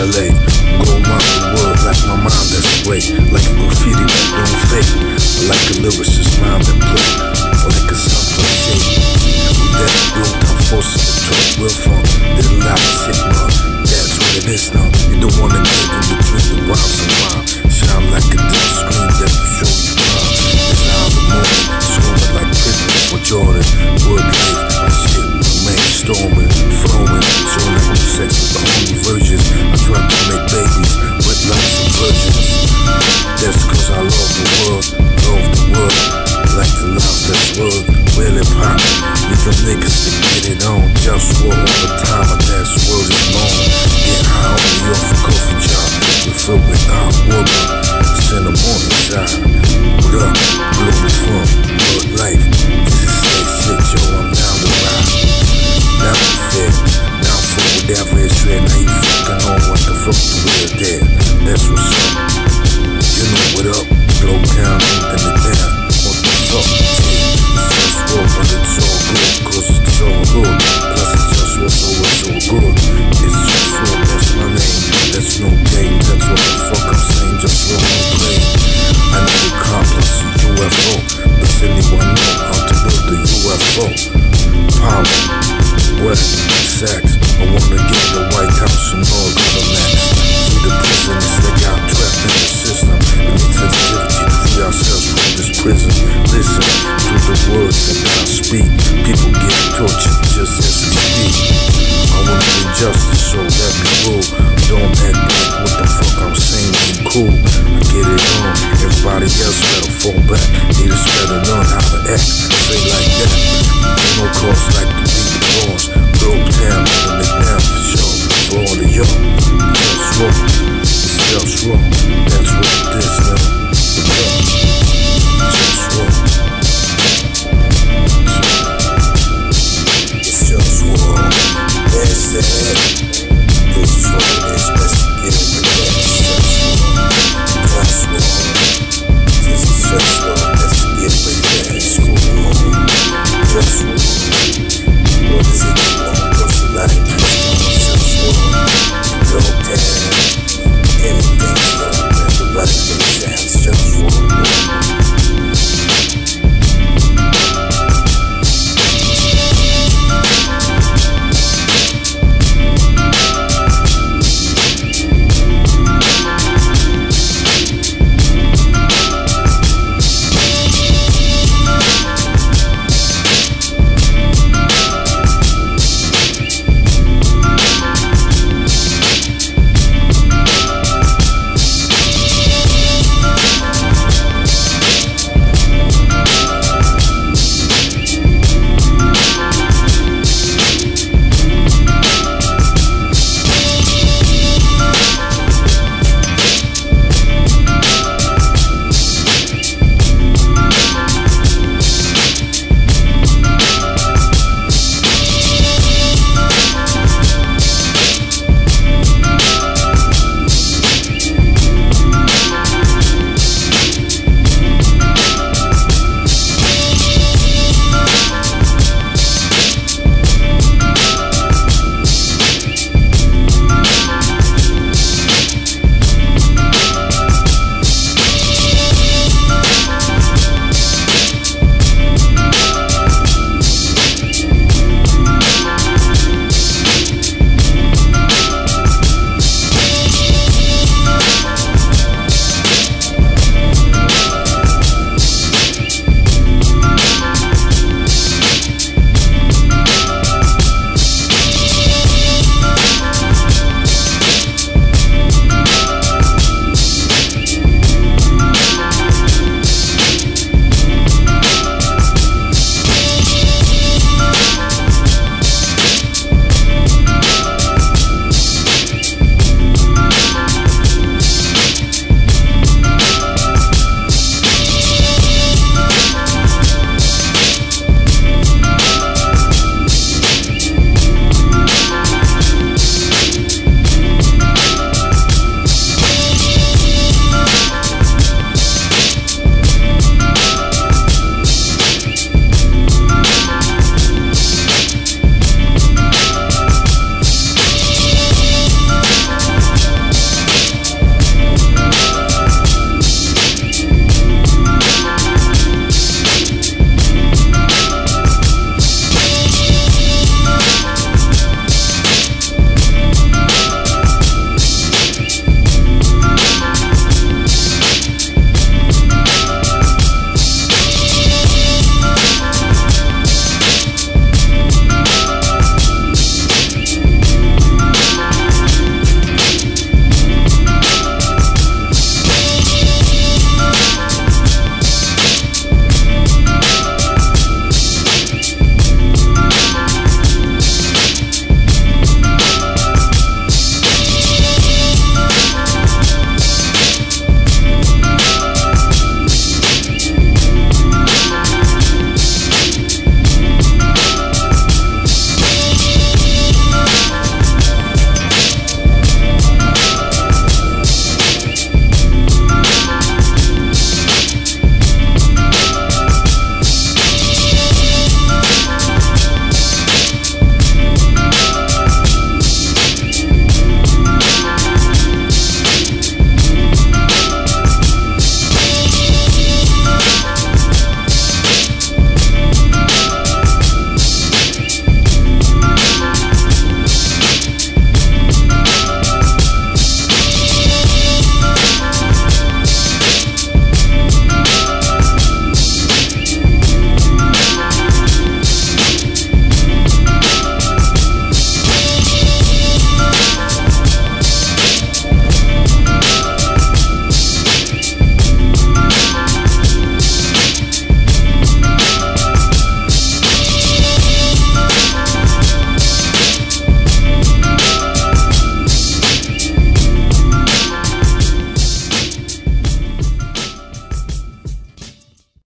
LA. Go around the world like my mind that's great. Like a graffiti that don't fake. Or like a lyricist mind that play. Or like a sample shape. With that real time force to talk real fun. Little life shit, man. That's what it is now. You don't wanna get in between the rhymes and rhyme. Shine like a dim screen that will show you time. Design the moment, screaming like Pippen or Jordan. Word life, my shit, man, storming, flowing. Showing like no sex with the holy virgins. I try to make babies with lots of virgins. That's cause I love the world, love the world. Like the love that's world, really pop. Leave them niggas to get it on. Just war all the time, and that's word is long. Get high only off a coffee job. We fill with our water. It's in the morning side. What up? Globalfirm, world life. This is slave shit, yo. I'm down the ride. Down the fit, down for whatever it's red. Now you fucking on what the fuck the real dead. That's what's up. You know what up? Glow down, holding it down. What the fuck? It's just war, but it's all good. Cause it's all good. Plus it's just what's always so good. It's just war, that's my name. That's no game, that's what the fuck I'm saying. Just war, no play. I need a car plus a UFO. Does anyone know how to build a UFO? Power, weather, sex. I wanna get the White House and all governments. See the prisoners that got trapped in the system. We need sensitivity to free ourselves from this prison. Listen to the words that I speak. People get tortured just as we speak. I wanna do justice, so let me rule. Don't act like what the fuck I'm saying ain't cool. I get it on. Everybody else better fall back. Need us better learn how to act. Say like that. Ain't no cause like to be the boss. Globe town, living it down for sure. For all of y'all, just wrong. It's just wrong. That's what it is now. Just wrong. It's just wrong. That's it.